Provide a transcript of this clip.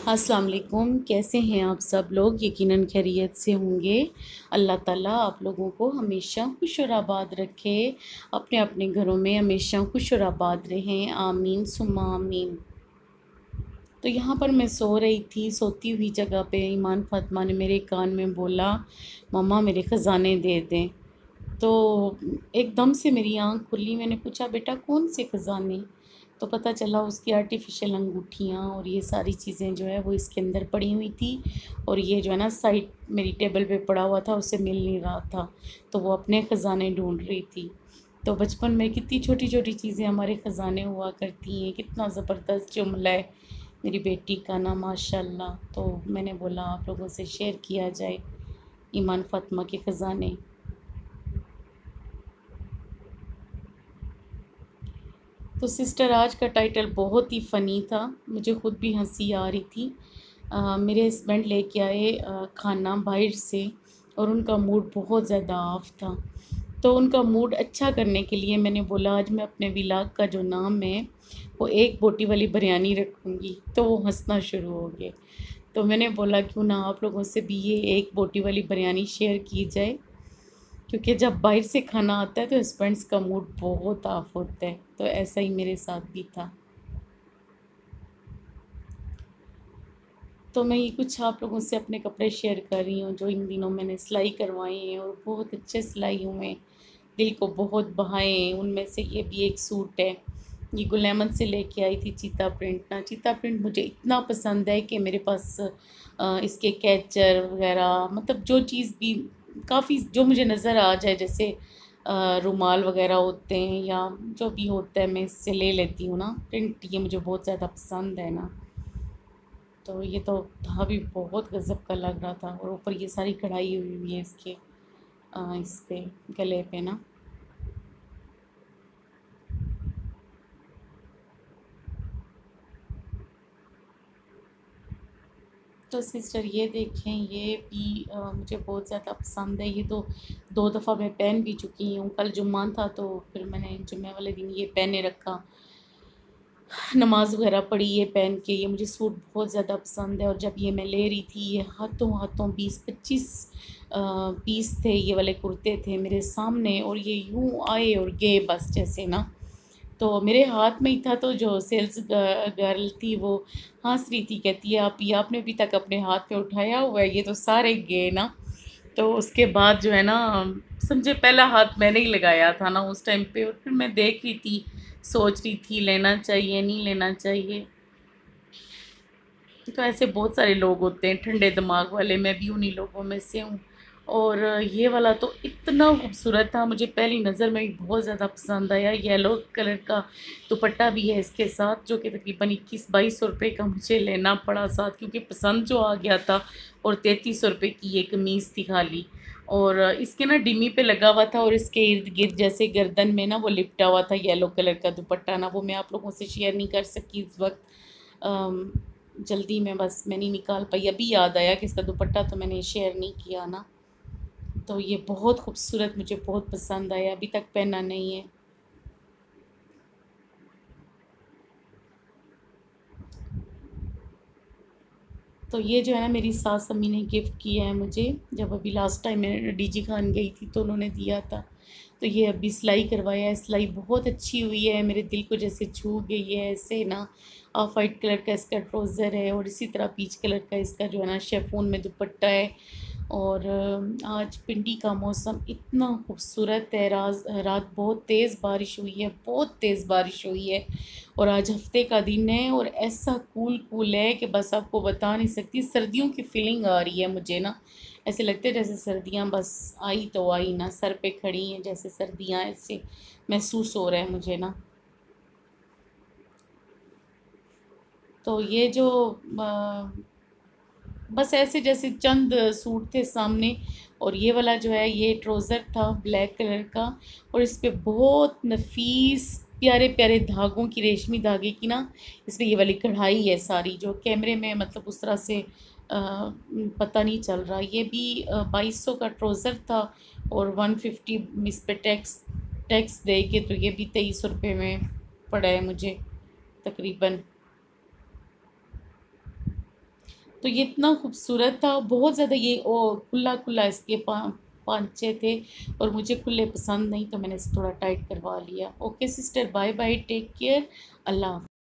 अस्सलाम वालेकुम। कैसे हैं आप सब लोग? यकीनन खैरियत से होंगे। अल्लाह ताला आप लोगों को हमेशा खुश और आबाद रखे, अपने अपने घरों में हमेशा खुश और आबाद रहें। आमीन सुम्मा आमीन। तो यहाँ पर मैं सो रही थी, सोती हुई जगह पे ईमान फ़ातिमा ने मेरे कान में बोला, मम्मा मेरे ख़ज़ाने दे दें। तो एकदम से मेरी आँख खुली, मैंने पूछा बेटा कौन से ख़ज़ाने? तो पता चला उसकी आर्टिफ़िशियल अंगूठियाँ और ये सारी चीज़ें जो है वो इसके अंदर पड़ी हुई थी, और ये जो है ना साइड मेरी टेबल पे पड़ा हुआ था, उसे मिल नहीं रहा था, तो वो अपने ख़ज़ाने ढूँढ रही थी। तो बचपन में कितनी छोटी-छोटी चीज़ें हमारे ख़ज़ाने हुआ करती हैं, कितना ज़बरदस्त जुमला है मेरी बेटी का ना माशाल्लाह। तो मैंने बोला आप लोगों से शेयर किया जाए ईमान फ़ातिमा के ख़ज़ाने। तो सिस्टर आज का टाइटल बहुत ही फ़नी था, मुझे ख़ुद भी हंसी आ रही थी। मेरे हस्बैंड लेके आए खाना बाहर से, और उनका मूड बहुत ज़्यादा ऑफ था। तो उनका मूड अच्छा करने के लिए मैंने बोला आज मैं अपने व्लॉग का जो नाम है वो एक बोटी वाली बिरयानी रखूँगी, तो वो हंसना शुरू हो गए। तो मैंने बोला क्यों ना आप लोगों से भी ये एक बोटी वाली बिरयानी शेयर की जाए, क्योंकि जब बाहर से खाना आता है तो हस्बैंड्स का मूड बहुत ऑफ होता है, तो ऐसा ही मेरे साथ भी था। तो मैं ये कुछ आप लोगों से अपने कपड़े शेयर कर रही हूँ जो इन दिनों मैंने सिलाई करवाए हैं, और बहुत अच्छे सिलाई हुए, दिल को बहुत भाए हैं। उनमें से ये भी एक सूट है, ये गुलैमन से लेके आई थी चीता प्रिंट। ना चीता प्रिंट मुझे इतना पसंद है कि मेरे पास इसके कैचर वगैरह, मतलब जो चीज़ भी काफ़ी जो मुझे नज़र आ जाए, जैसे रुमाल वगैरह होते हैं या जो भी होता है मैं इससे ले लेती हूँ ना प्रिंट, ये मुझे बहुत ज़्यादा पसंद है ना। तो ये तो था भी बहुत गज़ब का लग रहा था, और ऊपर ये सारी कढ़ाई हुई हुई है इसके इस पे गले पे ना। तो सिस्टर ये देखें, ये भी मुझे बहुत ज़्यादा पसंद है। ये तो 2 दफ़ा मैं पहन भी चुकी हूँ। कल जुम्मा था तो फिर मैंने जुम्मे वाले दिन ये पहने रखा, नमाज़ वगैरह पढ़ी ये पहन के। ये मुझे सूट बहुत ज़्यादा पसंद है, और जब ये मैं ले रही थी ये हाथों-हाथों 20-25 पीस थे, ये वाले कुर्ते थे मेरे सामने, और ये यूँ आए और गए बस जैसे ना। तो मेरे हाथ में ही था, तो जो सेल्स गर्ल थी वो हँस रही थी, कहती है आप ये आपने अभी तक अपने हाथ में उठाया हुआ है, ये तो सारे गए ना। तो उसके बाद जो है ना, समझे पहला हाथ मैंने ही लगाया था ना उस टाइम पे, और फिर मैं देख रही थी, सोच रही थी लेना चाहिए नहीं लेना चाहिए। तो ऐसे बहुत सारे लोग होते हैं ठंडे दिमाग वाले, मैं भी उन्हीं लोगों में से हूँ। और ये वाला तो इतना खूबसूरत था, मुझे पहली नज़र में ही बहुत ज़्यादा पसंद आया। येलो कलर का दुपट्टा भी है इसके साथ, जो कि तकरीबन 21-22 रुपये का मुझे लेना पड़ा साथ, क्योंकि पसंद जो आ गया था। और 33 रुपये की ये कमीज़ थी खाली, और इसके ना डिमी पे लगा हुआ था, और इसके इर्द गिर्द जैसे गर्दन में ना वो लिपटा हुआ था येलो कलर का दुपट्टा ना, वो मैं आप लोगों से शेयर नहीं कर सकी इस वक्त। जल्दी में बस मैं नहीं निकाल पाई, अभी याद आया कि इसका दुपट्टा तो मैंने शेयर नहीं किया ना। तो ये बहुत खूबसूरत, मुझे बहुत पसंद आया, अभी तक पहना नहीं है। तो ये जो है ना मेरी सास अम्मी ने गिफ्ट किया है मुझे, जब अभी लास्ट टाइम मैं डीजी खान गई थी तो उन्होंने दिया था। तो ये अभी सिलाई करवाया है, सिलाई बहुत अच्छी हुई है, मेरे दिल को जैसे छू गई है ऐसे ना। ऑफ वाइट कलर का इसका ट्राउज़र है, और इसी तरह पीच कलर का इसका जो है ना शेफून में दुपट्टा है। और आज पिंडी का मौसम इतना खूबसूरत है, रात बहुत तेज़ बारिश हुई है, बहुत तेज़ बारिश हुई है। और आज हफ्ते का दिन है, और ऐसा कूल कूल है कि बस आपको बता नहीं सकती, सर्दियों की फीलिंग आ रही है मुझे ना। ऐसे लगते है जैसे सर्दियाँ बस आई तो आई ना, सर पे खड़ी हैं जैसे सर्दियाँ, ऐसे महसूस हो रहा है मुझे ना। तो ये जो बस ऐसे जैसे चंद सूट थे सामने, और ये वाला जो है ये ट्राउज़र था ब्लैक कलर का, और इस पे बहुत नफीस प्यारे प्यारे धागों की, रेशमी धागे की ना इस पे ये वाली कढ़ाई है सारी, जो कैमरे में मतलब उस तरह से पता नहीं चल रहा। ये भी 2200 का ट्राउज़र था, और 150 इस पे टैक्स टैक्स दे के, तो ये भी 23 रुपये में पड़ा है मुझे तकरीबन। तो ये इतना खूबसूरत था, बहुत ज़्यादा ये खुला खुला इसके पांचे थे और मुझे खुले पसंद नहीं, तो मैंने इसे थोड़ा टाइट करवा लिया। Okay sister, bye bye, take care, अल्लाह।